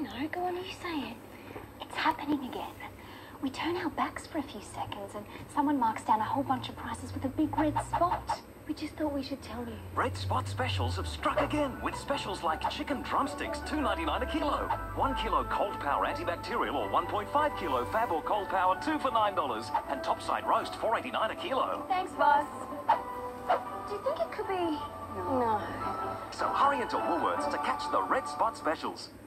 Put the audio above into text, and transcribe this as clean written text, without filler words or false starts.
know. Go on, you say it. It's happening again. We turn our backs for a few seconds and someone marks down a whole bunch of prices with a big red spot. We just thought we should tell you. Red spot specials have struck again with specials like chicken drumsticks, $2.99 a kilo. 1 kilo Cold Power antibacterial or 1.5 kilo Fab or Cold Power, 2 for $9. And topside roast, $4.89 a kilo. Thanks, boss. Do you think it could be... No. So hurry into Woolworths to catch the red spot specials.